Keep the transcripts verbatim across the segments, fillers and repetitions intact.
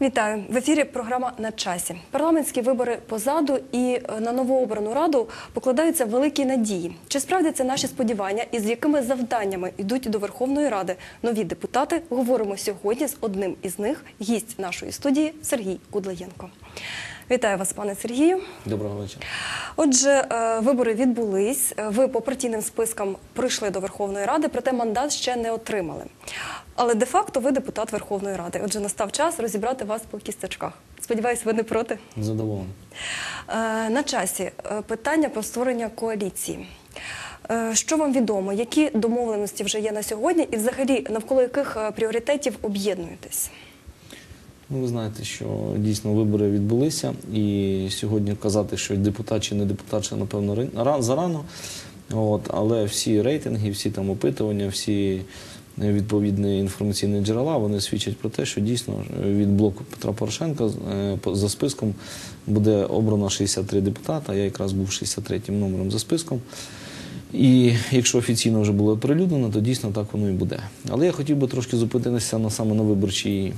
Вітаю! В ефірі програма «На часі». Парламентські вибори позаду і на новообрану раду покладаються великі надії. Чи справдяться наші сподівання і з якими завданнями йдуть до Верховної Ради нові депутати, говоримо сьогодні з одним із них, гість нашої студії Сергій Кудлаєнко. Вітаю вас, пане Сергію. Доброго вечора. Отже, вибори відбулись, ви по партійним спискам прийшли до Верховної Ради, проте мандат ще не отримали. Але де-факто ви депутат Верховної Ради. Отже, настав час розібрати вас по кісточках. Сподіваюсь, ви не проти? Задоволений. На часі питання про створення коаліції. Що вам відомо? Які домовленості вже є на сьогодні і взагалі навколо яких пріоритетів об'єднуєтесь? Ну, ви знаєте, що дійсно вибори відбулися, і сьогодні казати, що депутат чи не депутат, ще, напевно, зарано. От, але всі рейтинги, всі там опитування, всі відповідні інформаційні джерела, вони свідчать про те, що дійсно від блоку Петра Порошенка за списком буде обрано шістдесят три депутата, я якраз був шістдесят третім номером за списком. І якщо офіційно вже було оприлюднено, то дійсно так воно і буде. Але я хотів би трошки зупинитися на, саме на виборчій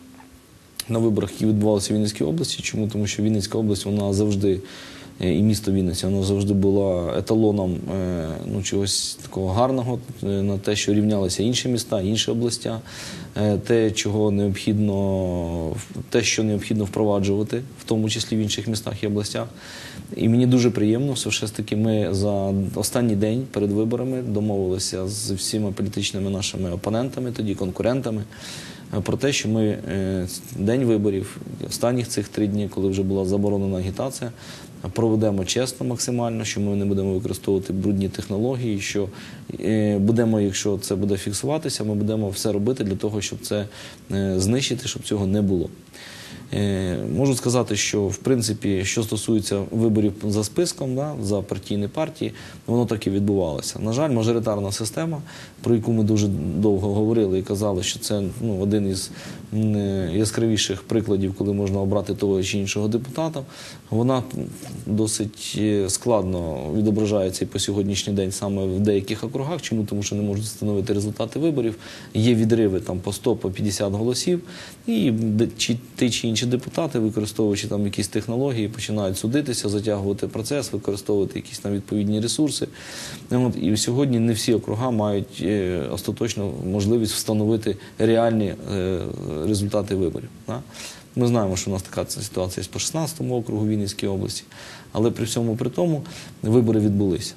на виборах, які відбувалися в Вінницькій області. Чому? Тому що Вінницька область, вона завжди, і місто Вінниця, воно завжди було еталоном ну, чогось такого гарного, на те, що рівнялися інші міста, інші області, те, чого необхідно, те, що необхідно впроваджувати, в тому числі в інших містах і областях. І мені дуже приємно, що все ж таки ми за останній день перед виборами домовилися з всіма політичними нашими опонентами, тоді конкурентами, про те, що ми день виборів, останніх цих три дні, коли вже була заборонена агітація, проведемо чесно максимально, що ми не будемо використовувати брудні технології, що будемо, якщо це буде фіксуватися, ми будемо все робити для того, щоб це знищити, щоб цього не було. Можу сказати, що, в принципі, що стосується виборів за списком, да, за партійні партії, воно так і відбувалося. На жаль, мажоритарна система, про яку ми дуже довго говорили і казали, що це ну, один із яскравіших прикладів, коли можна обрати того чи іншого депутата, вона досить складно відображається і по сьогоднішній день саме в деяких округах. Чому? Тому що не можуть встановити результати виборів, є відриви там, по сто, по п'ятдесят голосів, і чи ті чи інші депутати, використовуючи там якісь технології, починають судитися, затягувати процес, використовувати якісь там відповідні ресурси. От, і сьогодні не всі округа мають е, остаточно можливість встановити реальні е, результати виборів. Да? Ми знаємо, що у нас така ситуація по шістнадцятому округу Вінницької області, але при всьому при тому вибори відбулися.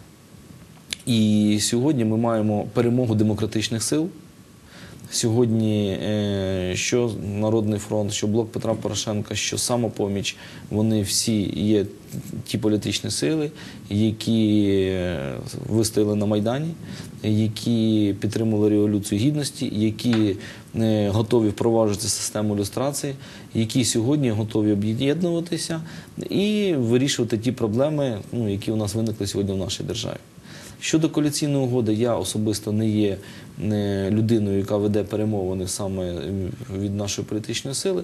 І сьогодні ми маємо перемогу демократичних сил. Сьогодні що Народний фронт, що Блок Петра Порошенка, що Самопоміч, вони всі є ті політичні сили, які вистояли на Майдані, які підтримували Революцію Гідності, які готові впроваджувати систему люстрації, які сьогодні готові об'єднуватися і вирішувати ті проблеми, ну, які у нас виникли сьогодні в нашій державі. Щодо коаліційної угоди, я особисто не є людиною, яка веде перемовини саме від нашої політичної сили,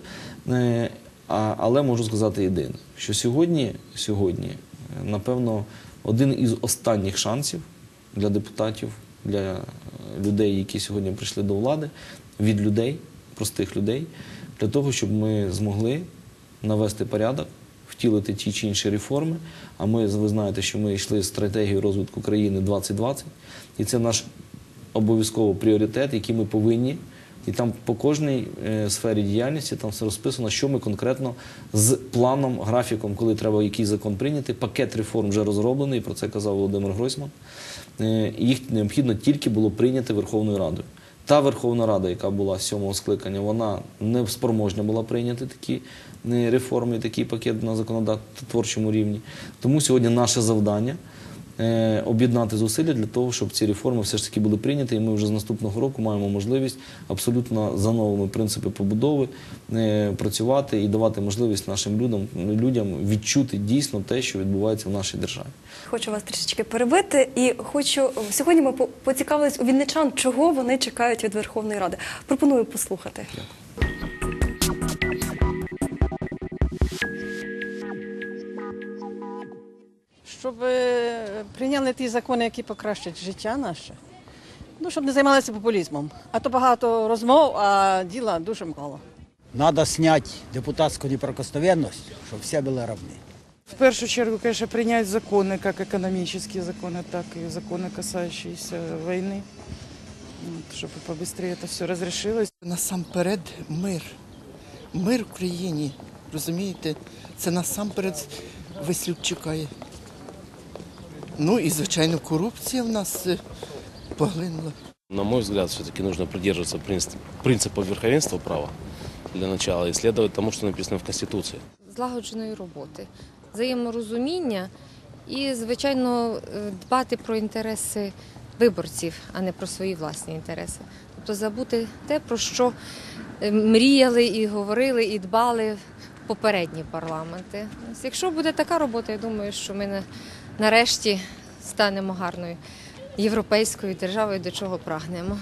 але можу сказати єдине, що сьогодні, сьогодні, напевно, один із останніх шансів для депутатів, для людей, які сьогодні прийшли до влади, від людей, простих людей, для того, щоб ми змогли навести порядок, втілити ті чи інші реформи, а ми, ви знаєте, що ми йшли з стратегією розвитку країни двадцять двадцять, і це наш обов'язково пріоритет, який ми повинні, і там по кожній е, сфері діяльності там все розписано, що ми конкретно з планом, графіком, коли треба якийсь закон прийняти, пакет реформ вже розроблений, про це казав Володимир Гройсман, е, їх необхідно тільки було прийняти Верховною Радою. Та Верховна Рада, яка була з сьомого скликання, вона не спроможна була прийняти такі реформи, такий пакет на законодавчому рівні. Тому сьогодні наше завдання е, об'єднати зусилля для того, щоб ці реформи все ж таки були прийняті, і ми вже з наступного року маємо можливість абсолютно за новими принципами побудови е, працювати і давати можливість нашим людям, людям відчути дійсно те, що відбувається в нашій державі. Хочу вас трішечки перебити і хочу... Сьогодні ми поцікавились у вінничан, чого вони чекають від Верховної Ради. Пропоную послухати. Дякую. Щоб прийняли ті закони, які покращать життя наше. Ну, щоб не займалися популізмом. А то багато розмов, а діла дуже мало. Надо снять депутатскую неприкосновенность, чтобы все были равны. В першу чергу, конечно, принять законы, как экономические законы, так и законы, касающиеся войны, вот, чтобы побыстрее это все разрешилось. Насамперед мир. Мир в країні, розумієте? Це насамперед весь люд чекає. Ну і, звичайно, корупція в нас е, поглинула. На мой взгляд, все-таки нужно придерживаться принцип- принципа верховенства права для начала и следовать тому, что написано в Конституции. Злагодженої роботи, взаєморозуміння і, звичайно, е, дбати про інтереси виборців, а не про свої власні інтереси. Тобто забути те, про що е, мріяли і говорили, і дбали попередні парламенти. Ось якщо буде така робота, я думаю, що ми на- нарешті станемо гарною європейською державою, до чого прагнемо.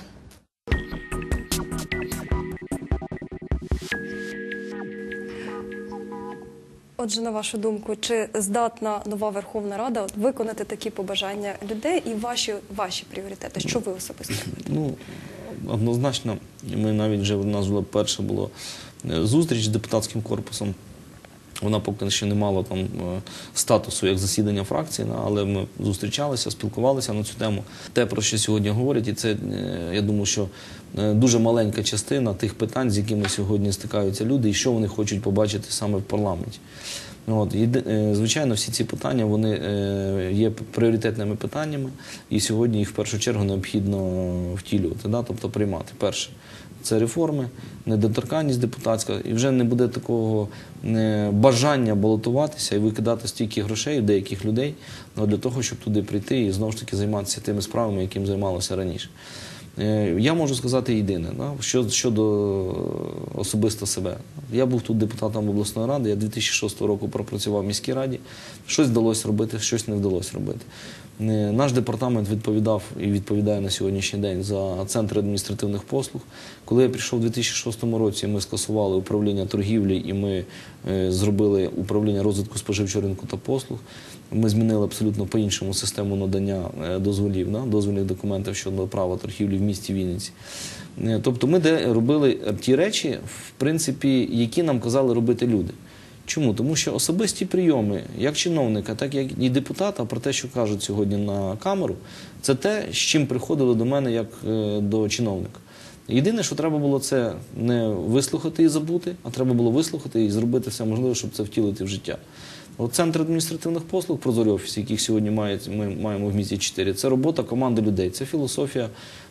Отже, на вашу думку, чи здатна нова Верховна Рада от виконати такі побажання людей і ваші, ваші пріоритети? Що ви особисто робите? Ну, однозначно, ми навіть вже, у нас була перша була е, зустріч з депутатським корпусом. Вона поки що не мала там е, статусу як засідання фракції, на- але ми зустрічалися, спілкувалися на цю тему. Те, про що сьогодні говорять, і це, е, я думаю, що е, дуже маленька частина тих питань, з якими сьогодні стикаються люди, і що вони хочуть побачити саме в парламенті. От, єди- е, звичайно, всі ці питання вони е, є пріоритетними питаннями, і сьогодні їх в першу чергу необхідно втілювати, да? Тобто приймати. Перше – це реформи, недоторканність депутатська, і вже не буде такого е, бажання балотуватися і викидати стільки грошей у деяких людей, ну, для того, щоб туди прийти і знову ж таки займатися тими справами, яким займалося раніше. Е, Я можу сказати єдине, да, що- щодо особисто себе. Я був тут депутатом обласної ради, я дві тисячі шостого року пропрацював в міській раді. Щось вдалося робити, щось не вдалося робити. Е, Наш департамент відповідав і відповідає на сьогоднішній день за центр адміністративних послуг. Коли я прийшов у дві тисячі шостому році, ми скасували управління торгівлі і ми е, зробили управління розвитку споживчого ринку та послуг. Ми змінили абсолютно по-іншому систему надання е, дозволів, да, дозвільних документів щодо права торгівлі в місті Вінниці. Е, Тобто ми де робили ті речі, в принципі, які нам казали робити люди. Чому? Тому що особисті прийоми, як чиновника, так як і депутата, про те, що кажуть сьогодні на камеру, це те, з чим приходили до мене як е, до чиновника. Єдине, що треба було, це не вислухати і забути, а треба було вислухати і зробити все можливе, щоб це втілити в життя. От Центр адміністративних послуг, прозорі офіси, яких сьогодні має, ми маємо в місті чотири, це робота команди людей, це філософія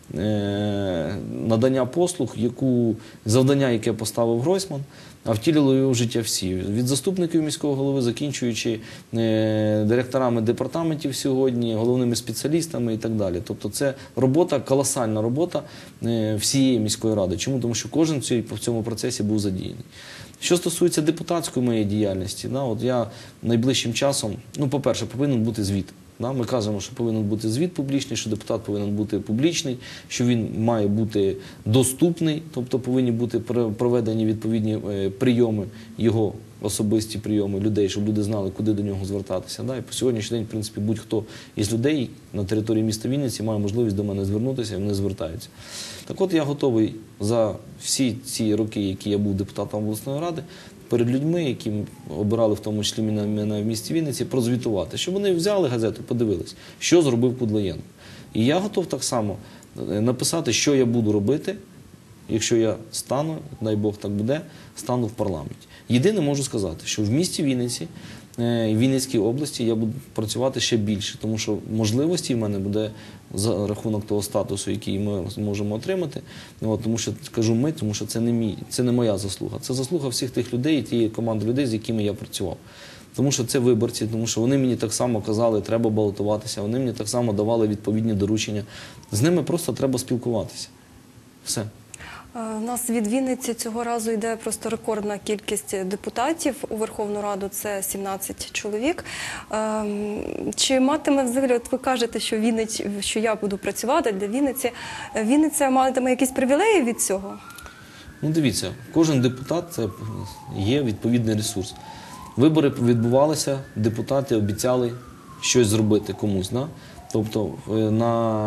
е, надання послуг, яку, завдання, яке поставив Гройсман, а втілили його в життя всі. Від заступників міського голови, закінчуючи е, директорами департаментів сьогодні, головними спеціалістами і так далі. Тобто це робота, колосальна робота е, всієї міської ради. Чому? Тому що кожен в цій- в цьому процесі був задіяний. Що стосується депутатської моєї діяльності, да, от я найближчим часом, ну, по-перше, повинен бути звіт. Да, ми кажемо, що повинен бути звіт публічний, що депутат повинен бути публічний, що він має бути доступний, тобто повинні бути пр- проведені відповідні е, прийоми, його особисті прийоми людей, щоб люди знали, куди до нього звертатися. Да. І по сьогоднішній день, в принципі, будь-хто із людей на території міста Вінниці має можливість до мене звернутися, і вони звертаються. Так от я готовий за всі ці роки, які я був депутатом обласної ради, перед людьми, які обирали в тому числі мене мене в місті Вінниці, прозвітувати, щоб вони взяли газету, подивились, що зробив Кудлаєнко. І я готов так само е, написати, що я буду робити, якщо я стану, дай Бог так буде, стану в парламенті. Єдине можу сказати, що в місті Вінниці, е, і Вінницькій області я буду працювати ще більше, тому що можливості в мене буде за рахунок того статусу, який ми зможемо отримати. От, тому що кажу ми, тому що це не мій, це не моя заслуга. Це заслуга всіх тих людей і тієї команди людей, з якими я працював. Тому що це виборці, тому що вони мені так само казали, треба балотуватися, вони мені так само давали відповідні доручення. З ними просто треба спілкуватися. Все. Е, У нас від Вінниці цього разу йде просто рекордна кількість депутатів у Верховну Раду, це сімнадцять чоловік. Ем, Чи матиме взагалі, от ви кажете, що Вінниць, що я буду працювати для Вінниці, е, Вінниця матиме якісь привілеї від цього? Ну, дивіться, кожен депутат – це є відповідний ресурс. Вибори відбувалися, депутати обіцяли щось зробити комусь. Да? Тобто е, на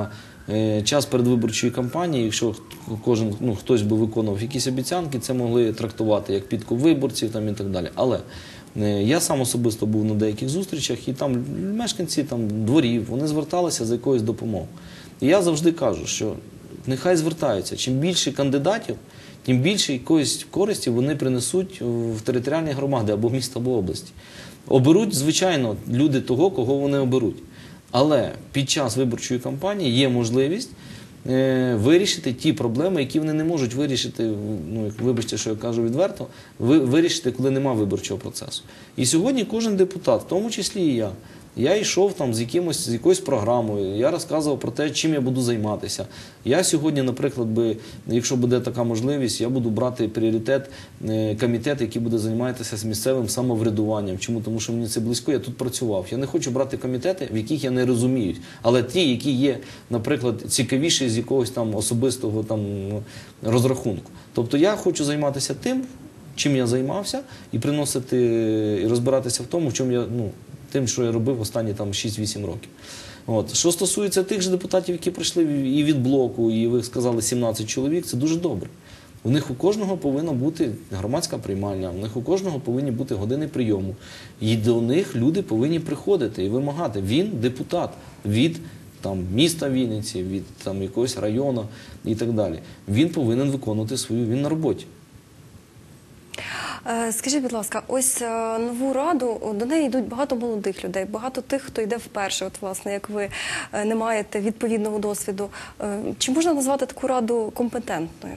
е, час передвиборчої кампанії, якщо кожен, ну, хтось би виконував якісь обіцянки, це могли трактувати як підкуп виборців там, і так далі. Але е, я сам особисто був на деяких зустрічах, і там мешканці там, дворів, вони зверталися за якоюсь допомогою. І я завжди кажу, що нехай звертаються. Чим більше кандидатів, тим більше якоїсь користі вони принесуть в територіальні громади або в місто, або області. Оберуть, звичайно, люди того, кого вони оберуть. Але під час виборчої кампанії є можливість е, вирішити ті проблеми, які вони не можуть вирішити, ну, вибачте, що я кажу відверто, ви, вирішити, коли немає виборчого процесу. І сьогодні кожен депутат, в тому числі і я, я йшов там з, якимось, з якоюсь програмою, я розказував про те, чим я буду займатися. Я сьогодні, наприклад, би, якщо буде така можливість, я буду брати пріоритет е, комітет, який буде займатися з місцевим самоврядуванням. Чому? Тому що мені це близько, я тут працював. Я не хочу брати комітети, в яких я не розумію. Але ті, які є, наприклад, цікавіші з якогось там особистого там, розрахунку. Тобто я хочу займатися тим, чим я займався, і приносити, і розбиратися в тому, в чому я, ну, тим, що я робив останні там шість-вісім років. От. Що стосується тих же депутатів, які прийшли і від блоку, і ви сказали сімнадцять чоловік, це дуже добре. У них у кожного повинна бути громадська приймальня, у них у кожного повинні бути години прийому. І до них люди повинні приходити і вимагати. Він депутат від там, міста Вінниці, від там, якогось району і так далі. Він повинен виконувати свою, він на роботі. Скажіть, будь ласка, ось нову раду, до неї йдуть багато молодих людей, багато тих, хто йде вперше, от, власне, як ви не маєте відповідного досвіду. Чи можна назвати таку раду компетентною?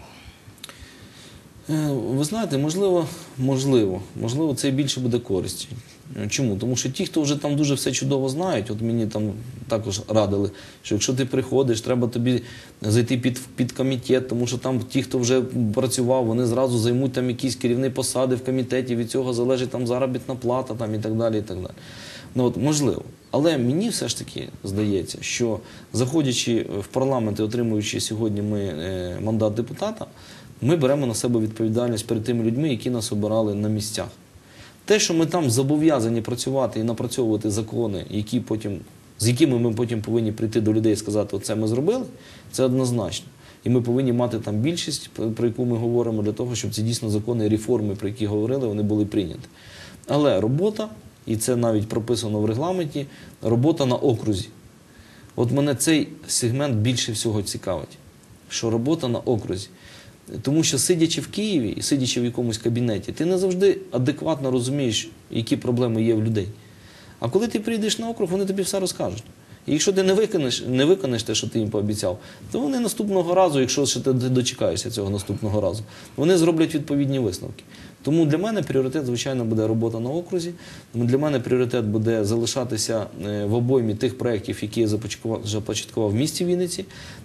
Ви знаєте, можливо, можливо, можливо, це більше буде користі. Чому? Тому що ті, хто вже там дуже все чудово знають, от мені там також радили, що якщо ти приходиш, треба тобі зайти під, під комітет, тому що там ті, хто вже працював, вони зразу займуть там якісь керівні посади в комітеті, від цього залежить там заробітна плата там, і так далі, і так далі. Ну, от, можливо. Але мені все ж таки здається, що заходячи в парламент і отримуючи сьогодні ми е, мандат депутата, ми беремо на себе відповідальність перед тими людьми, які нас обирали на місцях. Те, що ми там зобов'язані працювати і напрацьовувати закони, які потім, з якими ми потім повинні прийти до людей і сказати, оце ми зробили, це однозначно. І ми повинні мати там більшість, про яку ми говоримо, для того, щоб ці дійсно закони, реформи, про які говорили, вони були прийняті. Але робота, і це навіть прописано в регламенті, робота на окрузі. От мене цей сегмент більше всього цікавить, що робота на окрузі. Тому що сидячи в Києві і сидячи в якомусь кабінеті, ти не завжди адекватно розумієш, які проблеми є в людей. А коли ти прийдеш на округ, вони тобі все розкажуть. І якщо ти не виконаєш, не виконаєш те, що ти їм пообіцяв, то вони наступного разу, якщо ще ти дочекаєшся цього наступного разу, вони зроблять відповідні висновки. Тому для мене пріоритет, звичайно, буде робота на окрузі. Для мене пріоритет буде залишатися в обоймі тих проєктів, які я започаткував в місті Вінниці.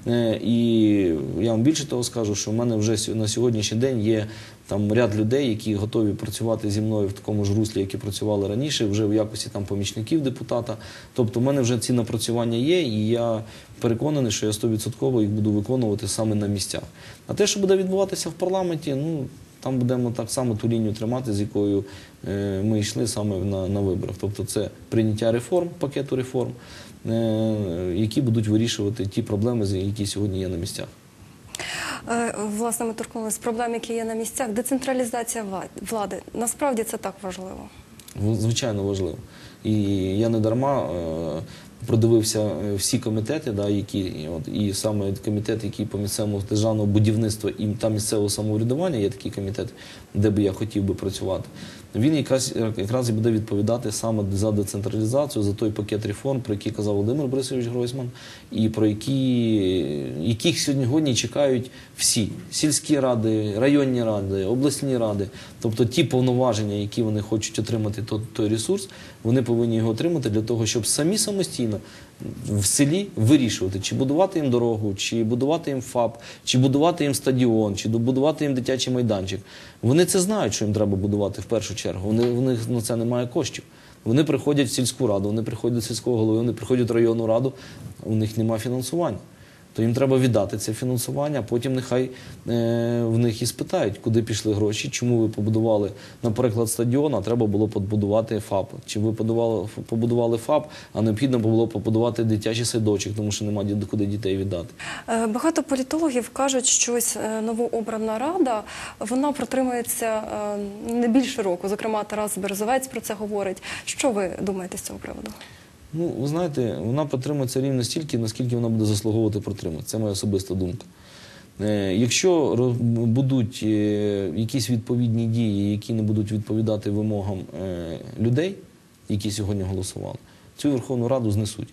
І я вам більше того скажу, що в мене вже на сьогоднішній день є там ряд людей, які готові працювати зі мною в такому ж руслі, які працювали раніше, вже в якості там помічників депутата. Тобто в мене вже ці напрацювання є, і я переконаний, що я сто відсотків їх буду виконувати саме на місцях. А те, що буде відбуватися в парламенті, ну, там будемо так само ту лінію тримати, з якою е, ми йшли саме на, на виборах. Тобто це прийняття реформ, пакету реформ, е, які будуть вирішувати ті проблеми, які сьогодні є на місцях. Власне, ми торкнулися з проблем, які є на місцях. Децентралізація влади. Насправді це так важливо? Звичайно важливо. І я не дарма е, продивився всі комітети, да, які, от, і саме комітет, який по місцевому державному будівництва і та місцевого самоврядування, є такий комітет, де би я хотів би працювати. Він якраз, якраз і буде відповідати саме за децентралізацію, за той пакет реформ, про який казав Володимир Борисович Гройсман, і про які, яких сьогодні чекають всі. Сільські ради, районні ради, обласні ради. Тобто ті повноваження, які вони хочуть отримати той, той ресурс, вони повинні його отримати для того, щоб самі самостійно в селі вирішувати, чи будувати їм дорогу, чи будувати їм ФАП, чи будувати їм стадіон, чи добудувати їм дитячий майданчик. Вони це знають, що їм треба будувати в першу чергу. Вони, у них на це немає коштів. Вони приходять в сільську раду, вони приходять до сільського голови, вони приходять в районну раду, у них немає фінансування. то їм треба віддати це фінансування, а потім нехай е, в них і спитають, куди пішли гроші, чому ви побудували, наприклад, стадіон, а треба було побудувати ФАП. Чи ви побудували, побудували ФАП, а необхідно було побудувати дитячий садочок, тому що немає куди дітей віддати. Е, Багато політологів кажуть, що ось е, новообрана рада, вона протримується е, не більше року. Зокрема, Тарас Березовець про це говорить. Що ви думаєте з цього приводу? Ну, ви знаєте, вона протримається рівно стільки, наскільки вона буде заслуговувати протримати. Це моя особиста думка. Е, якщо роз- будуть е, якісь відповідні дії, які не будуть відповідати вимогам е, людей, які сьогодні голосували, цю Верховну Раду знесуть.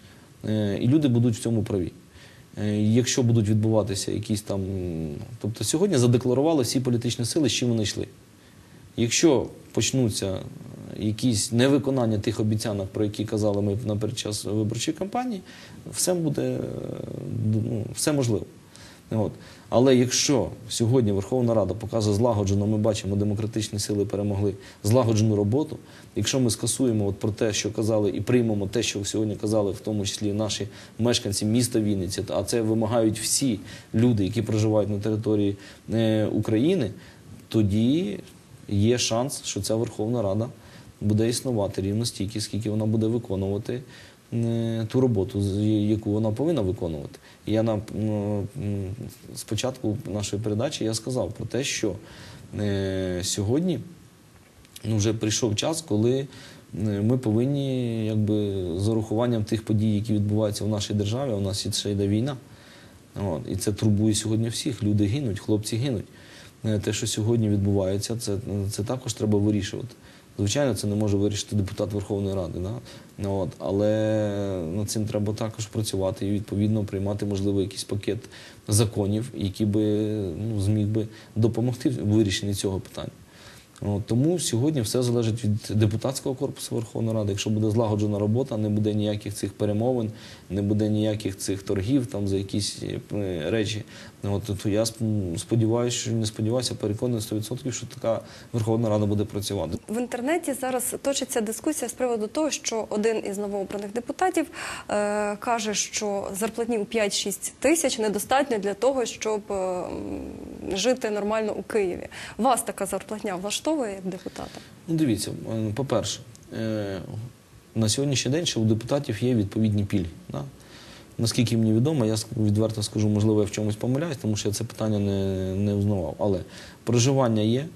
Е, і люди будуть в цьому праві. Е, якщо будуть відбуватися якісь там... Тобто сьогодні задекларували всі політичні сили, з чим вони йшли. Якщо почнуться якісь невиконання тих обіцянок, про які казали ми на передчас виборчої кампанії, все буде, ну, все можливо. От. Але якщо сьогодні Верховна Рада показує злагоджено, ми бачимо, демократичні сили перемогли, злагоджену роботу, якщо ми скасуємо от про те, що казали, і приймемо те, що сьогодні казали, в тому числі наші мешканці міста Вінниці, а це вимагають всі люди, які проживають на території е, України, тоді є шанс, що ця Верховна Рада буде існувати рівно стільки, скільки вона буде виконувати е, ту роботу, з- яку вона повинна виконувати. І я на ну, м, спочатку нашої передачі я сказав про те, що е, сьогодні ну, вже прийшов час, коли е, ми повинні, якби, з урахуванням тих подій, які відбуваються в нашій державі, у нас ще йде війна. От, і це турбує сьогодні всіх. Люди гинуть, хлопці гинуть. Е, Те, що сьогодні відбувається, це, це також треба вирішувати. Звичайно, це не може вирішити депутат Верховної Ради, да? Ну, от, але над цим треба також працювати і відповідно приймати, можливо, якийсь пакет законів, який би ну, зміг би допомогти в вирішенні цього питання. От, тому сьогодні все залежить від депутатського корпусу Верховної Ради. Якщо буде злагоджена робота, не буде ніяких цих перемовин, не буде ніяких цих торгів там, за якісь е, речі, от, то я сподіваюся, що не сподіваюся, переконаний сто відсотків, що така Верховна Рада буде працювати. В інтернеті зараз точиться дискусія з приводу того, що один із новообраних депутатів е, каже, що зарплатні у п'ять-шість тисяч недостатньо для того, щоб е, м, жити нормально у Києві. Вас така зарплатня влаштовує як депутата? Ну, дивіться, е, по-перше, е, на сьогоднішній день ще у депутатів є відповідні пільги. Да? Наскільки мені відомо, я ск- відверто скажу, можливо, я в чомусь помиляюсь, тому що я це питання не, не узнавав. Але проживання є,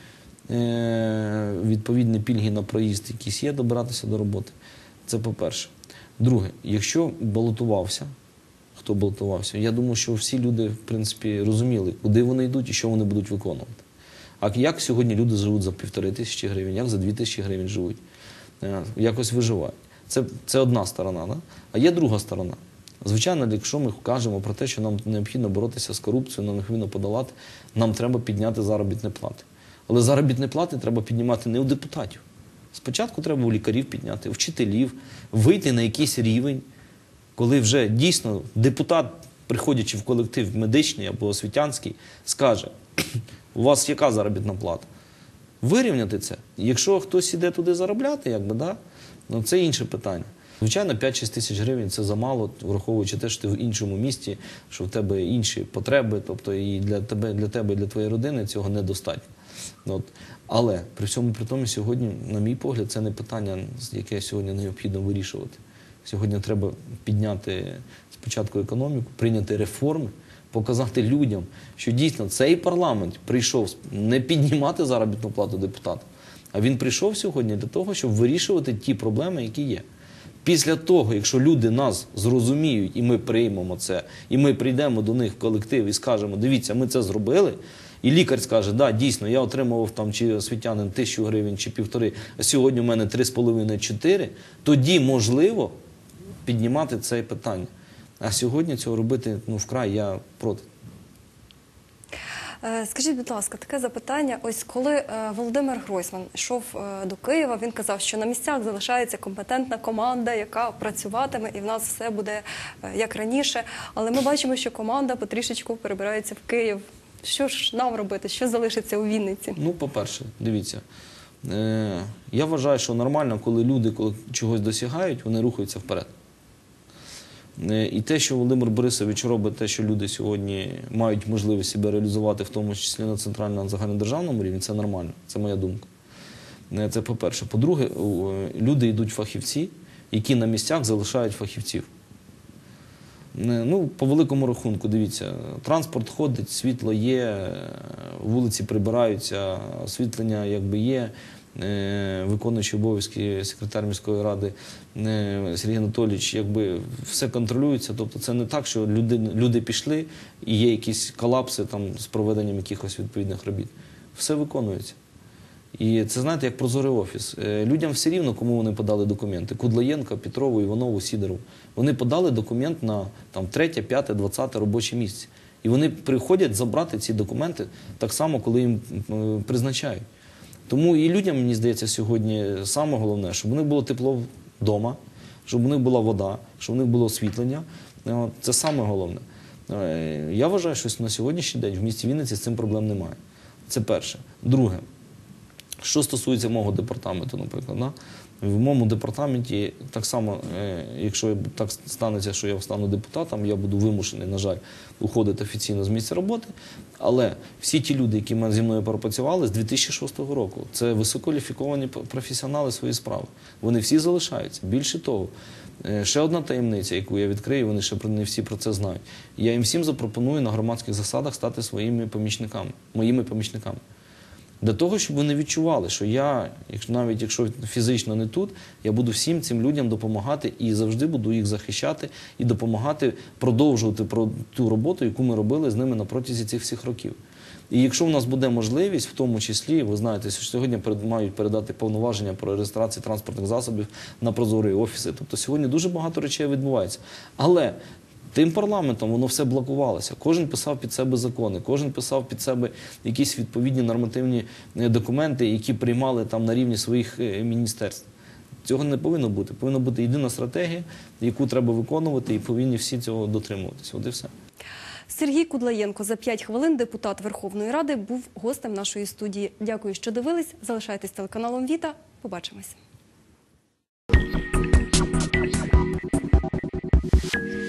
е, відповідні пільги на проїзд якісь є, добиратися до роботи. Це по-перше. Друге, якщо балотувався, хто балотувався, я думаю, що всі люди, в принципі, розуміли, куди вони йдуть і що вони будуть виконувати. А як сьогодні люди живуть за півтори тисячі гривень, як за дві тисячі гривень живуть, Е, якось виживають. Це, це одна сторона. Да? А є друга сторона. Звичайно, якщо ми кажемо про те, що нам необхідно боротися з корупцією, нам необхідно подолати, нам треба підняти заробітні плати. Але заробітні плати треба піднімати не у депутатів. Спочатку треба у лікарів підняти, у вчителів, вийти на якийсь рівень, коли вже дійсно депутат, приходячи в колектив медичний або освітянський, скаже, у вас яка заробітна плата? Вирівняти це. Якщо хтось іде туди заробляти, якби, да, ну, це інше питання. Звичайно, п'ять-шість тисяч гривень – це замало, враховуючи те, що ти в іншому місті, що в тебе інші потреби, тобто і для тебе, для тебе, і для твоєї родини цього недостатньо. От. Але при всьому при тому сьогодні, на мій погляд, це не питання, яке сьогодні необхідно вирішувати. Сьогодні треба підняти спочатку економіку, прийняти реформи, показати людям, що дійсно цей парламент прийшов не піднімати заробітну плату депутата, а він прийшов сьогодні для того, щоб вирішувати ті проблеми, які є. Після того, якщо люди нас зрозуміють, і ми приймемо це, і ми прийдемо до них в колектив і скажемо, дивіться, ми це зробили, і лікар скаже, да, дійсно, я отримував там чи освітянин тисячу гривень, чи півтори, а сьогодні у мене три з половиною - чотири, тоді можливо піднімати це питання. А сьогодні цього робити, ну, вкрай я проти. Е, Скажіть, будь ласка, таке запитання. Ось коли е, Володимир Гройсман йшов е, до Києва, він казав, що на місцях залишається компетентна команда, яка працюватиме, і в нас все буде е, як раніше. Але ми бачимо, що команда потрішечку перебирається в Київ. Що ж нам робити? Що залишиться у Вінниці? Ну, по-перше, дивіться, е, я вважаю, що нормально, коли люди коли чогось досягають, вони рухаються вперед. Е, І те, що Володимир Борисович робить, те, що люди сьогодні мають можливість себе реалізувати, в тому числі на центральному, на загальнодержавному рівні, це нормально, це моя думка. Е, Це по-перше. По-друге, у- е, люди йдуть фахівці, які на місцях залишають фахівців. Е, Ну, по великому рахунку, дивіться, транспорт ходить, світло є, е, вулиці прибираються, освітлення якби є. Е, Виконуючий обов'язки секретар міської ради е, Сергій Анатолійович, якби все контролюється. Тобто це не так, що люди, люди пішли і є якісь колапси там з проведенням якихось відповідних робіт. Все виконується. І це, знаєте, як прозорий офіс. Е, Людям все рівно, кому вони подали документи. Кудлаєнко, Петрову, Іванову, Сідорову. Вони подали документ на там, третє, п'яте, двадцяте робоче місце. І вони приходять забрати ці документи так само, коли їм е, призначають. Тому і людям, мені здається, сьогодні саме головне, щоб у них було тепло вдома, щоб у них була вода, щоб у них було освітлення. Е, Це саме головне. Е, Я вважаю, що на сьогоднішній день в місті Вінниці з цим проблем немає. Це перше. Друге. Що стосується мого департаменту, наприклад, да? В моєму департаменті так само, е, якщо так станеться, що я стану депутатом, я буду вимушений, на жаль, уходити офіційно з місця роботи. Але всі ті люди, які зі мною пропрацювали з дві тисячі шостого року, це висококваліфіковані професіонали своєї справи. Вони всі залишаються. Більше того, е, ще одна таємниця, яку я відкрию, вони ще про- не всі про це знають. Я їм всім запропоную на громадських засадах стати своїми помічниками, моїми помічниками. Для того, щоб вони відчували, що я, якщо- навіть якщо фізично не тут, я буду всім цим людям допомагати і завжди буду їх захищати і допомагати продовжувати про ту роботу, яку ми робили з ними на протязі цих всіх років. І якщо в нас буде можливість, в тому числі, ви знаєте, що сьогодні перед- мають передати повноваження про реєстрацію транспортних засобів на прозорі офіси. Тобто сьогодні дуже багато речей відбувається. Але тим парламентом воно все блокувалося. Кожен писав під себе закони, кожен писав під себе якісь відповідні нормативні е, документи, які приймали там на рівні своїх е, міністерств. Цього не повинно бути. Повинна бути єдина стратегія, яку треба виконувати, і повинні всі цього дотримуватися. От і все. Сергій Кудлаєнко за п'ять хвилин, депутат Верховної Ради, був гостем нашої студії. Дякую, що дивились. Залишайтесь телеканалом Віта. Побачимось.